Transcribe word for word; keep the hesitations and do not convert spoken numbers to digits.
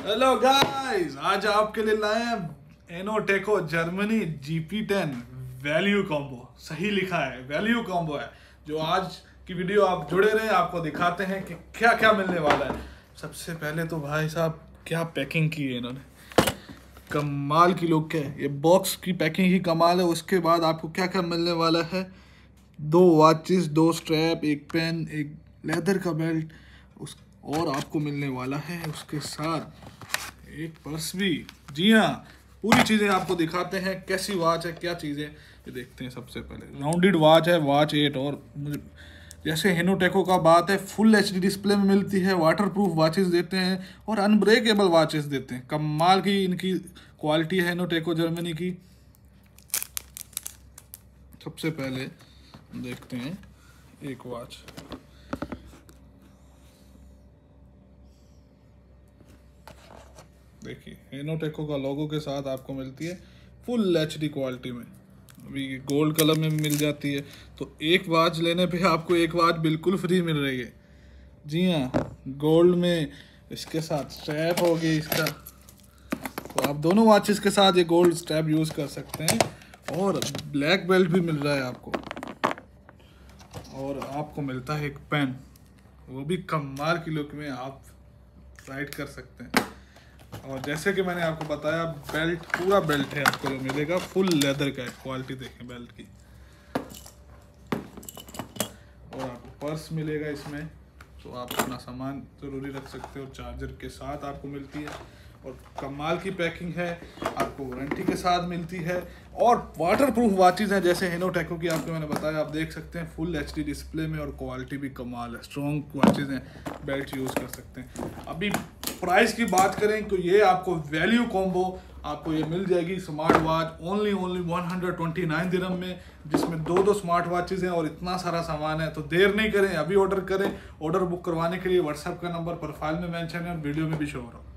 Hello guys, आज आपके लिए लाए हैं एनोटेको Germany G P ten value combo. सही लिखा है, वैल्यू कॉम्बो है। जो आज की वीडियो आप जुड़े रहे, आपको दिखाते हैं कि क्या क्या मिलने वाला है। सबसे पहले तो भाई साहब क्या पैकिंग की है इन्होंने, कमाल की लोग है। ये बॉक्स की पैकिंग ही कमाल है। उसके बाद आपको क्या क्या मिलने वाला है, दो वॉचेस, दो स्ट्रैप, एक पेन, एक लेदर का बेल्ट, उस और आपको मिलने वाला है उसके साथ एक पर्स भी। जी हाँ, पूरी चीज़ें आपको दिखाते हैं कैसी वॉच है, क्या चीज़ें ये देखते हैं। सबसे पहले राउंडेड वॉच है, वॉच एट। और मुझे जैसे हेनोटेको का बात है, फुल एच डी डिस्प्ले में मिलती है, वाटर प्रूफ वॉचेस देते हैं और अनब्रेकेबल वॉचेस देते हैं। कमाल की इनकी क्वालिटी है हेनोटेको जर्मनी की। सबसे पहले देखते हैं एक वॉच। देखिए हेनोटेको का लोगो के साथ आपको मिलती है फुल एच डी क्वालिटी में। अभी गोल्ड कलर में मिल जाती है, तो एक वॉच लेने पे आपको एक वॉच बिल्कुल फ्री मिल रही है। जी हाँ, गोल्ड में इसके साथ स्ट्रैप होगी इसका, तो आप दोनों वॉचेस के साथ ये गोल्ड स्ट्रैप यूज़ कर सकते हैं। और ब्लैक बेल्ट भी मिल रहा है आपको, और आपको मिलता है एक पेन, वो भी कमाल की लुक में आप राइट कर सकते हैं। और जैसे कि मैंने आपको बताया, बेल्ट पूरा बेल्ट है आपको जो मिलेगा, फुल लेदर का है। क्वालिटी देखें बेल्ट की। और आपको पर्स मिलेगा इसमें, तो आप अपना सामान ज़रूरी रख सकते हो। चार्जर के साथ आपको मिलती है और कमाल की पैकिंग है, आपको वारंटी के साथ मिलती है। और वाटर प्रूफ वॉचेस हैं जैसे हेनोटेको की, आपको मैंने बताया, आप देख सकते हैं फुल एच डी डिस्प्ले में, और क्वालिटी भी कमाल है। स्ट्रॉन्ग वॉचेस हैं, बेल्ट यूज़ कर सकते हैं। अभी प्राइस की बात करें तो ये आपको वैल्यू कॉम्बो आपको ये मिल जाएगी smart watch only only one hundred twenty nine दिरहम में, जिसमें दो दो स्मार्ट वॉचेस हैं और इतना सारा सामान है। तो देर नहीं करें, अभी ऑर्डर करें। ऑर्डर बुक करवाने के लिए व्हाट्सएप का नंबर प्रोफाइल में मेंशन है और वीडियो में भी शो हो रहा है।